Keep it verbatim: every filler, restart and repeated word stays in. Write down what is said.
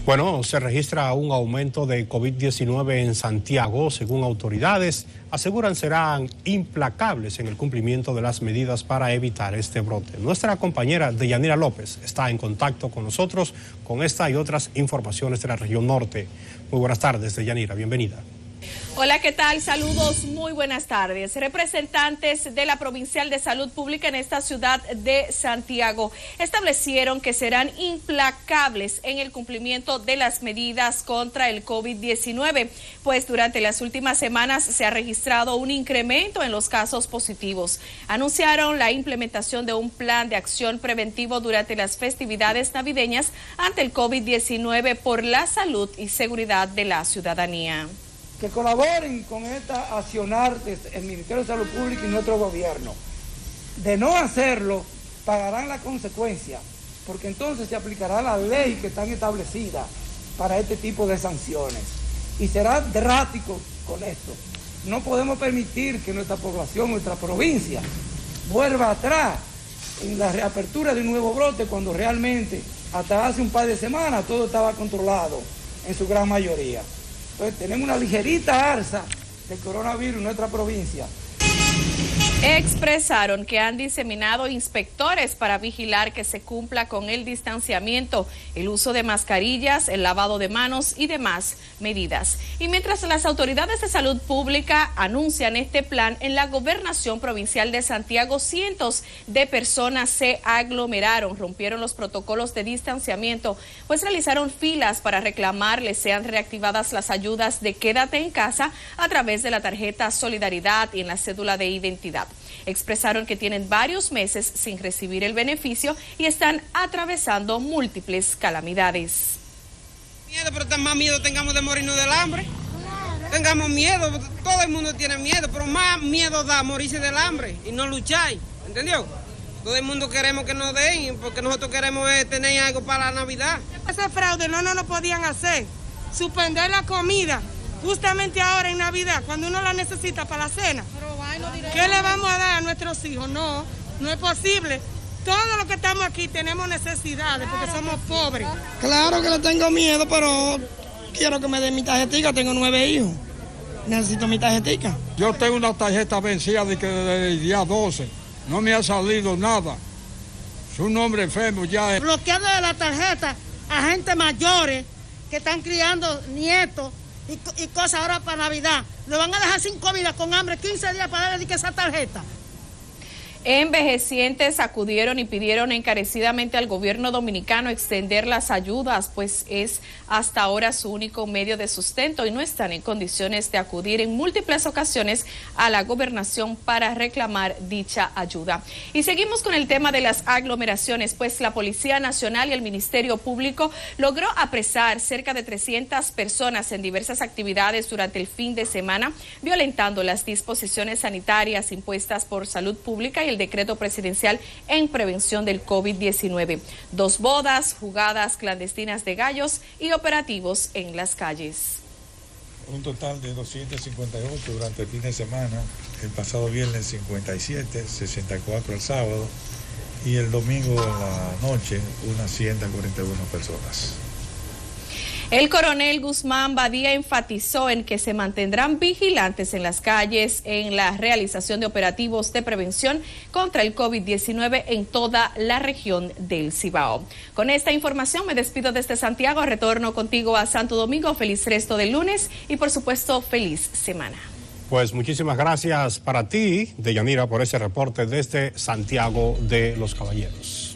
Bueno, se registra un aumento de COVID diecinueve en Santiago, según autoridades. Aseguran serán implacables en el cumplimiento de las medidas para evitar este brote. Nuestra compañera Deyanira López está en contacto con nosotros con esta y otras informaciones de la región norte. Muy buenas tardes, Deyanira, bienvenida. Hola, ¿qué tal? Saludos, muy buenas tardes. Representantes de la Provincial de Salud Pública en esta ciudad de Santiago establecieron que serán implacables en el cumplimiento de las medidas contra el COVID diecinueve, pues durante las últimas semanas se ha registrado un incremento en los casos positivos. Anunciaron la implementación de un plan de acción preventivo durante las festividades navideñas ante el COVID diecinueve por la salud y seguridad de la ciudadanía. Que colaboren con esta accionar del Ministerio de Salud Pública y nuestro gobierno. De no hacerlo, pagarán la consecuencia, porque entonces se aplicará la ley que están establecidas para este tipo de sanciones. Y será drástico con esto. No podemos permitir que nuestra población, nuestra provincia, vuelva atrás en la reapertura de un nuevo brote, cuando realmente hasta hace un par de semanas todo estaba controlado en su gran mayoría. Entonces tenemos una ligerita alza del coronavirus en nuestra provincia. Expresaron que han diseminado inspectores para vigilar que se cumpla con el distanciamiento, el uso de mascarillas, el lavado de manos y demás medidas. Y mientras las autoridades de salud pública anuncian este plan, en la Gobernación Provincial de Santiago cientos de personas se aglomeraron, rompieron los protocolos de distanciamiento, pues realizaron filas para reclamar les sean reactivadas las ayudas de quédate en casa a través de la tarjeta Solidaridad y en la cédula de identidad. Expresaron que tienen varios meses sin recibir el beneficio y están atravesando múltiples calamidades. Miedo, pero más miedo tengamos de morirnos del hambre. Tengamos miedo, todo el mundo tiene miedo, pero más miedo da morirse del hambre y no luchar, ¿entendió? Todo el mundo queremos que nos den, porque nosotros queremos eh, tener algo para la Navidad. Ese fraude no nos lo podían hacer, suspender la comida justamente ahora en Navidad, cuando uno la necesita para la cena. ¿Qué le vamos a dar a nuestros hijos? No, no es posible. Todos los que estamos aquí tenemos necesidades porque somos pobres. Claro que le tengo miedo, pero quiero que me den mi tarjetita. Tengo nueve hijos. Necesito mi tarjetita. Yo tengo una tarjeta vencida de que desde el día doce. No me ha salido nada. Es un hombre enfermo ya. Bloqueando de la tarjeta a gente mayores que están criando nietos y, y cosas ahora para Navidad. Lo van a dejar sin comida, con hambre, quince días para darle esa tarjeta. Envejecientes acudieron y pidieron encarecidamente al gobierno dominicano extender las ayudas, pues es hasta ahora su único medio de sustento y no están en condiciones de acudir en múltiples ocasiones a la gobernación para reclamar dicha ayuda. Y seguimos con el tema de las aglomeraciones, pues la Policía Nacional y el Ministerio Público logró apresar cerca de trescientas personas en diversas actividades durante el fin de semana, violentando las disposiciones sanitarias impuestas por Salud Pública y el decreto presidencial en prevención del COVID diecinueve. Dos bodas, jugadas clandestinas de gallos y operativos en las calles. Un total de doscientos cincuenta y ocho durante el fin de semana, el pasado viernes cincuenta y siete, sesenta y cuatro el sábado y el domingo en la noche unas ciento cuarenta y una personas. El coronel Guzmán Badía enfatizó en que se mantendrán vigilantes en las calles en la realización de operativos de prevención contra el COVID diecinueve en toda la región del Cibao. Con esta información me despido desde Santiago, retorno contigo a Santo Domingo. Feliz resto del lunes y por supuesto feliz semana. Pues muchísimas gracias para ti, Deyanira, por ese reporte desde Santiago de los Caballeros.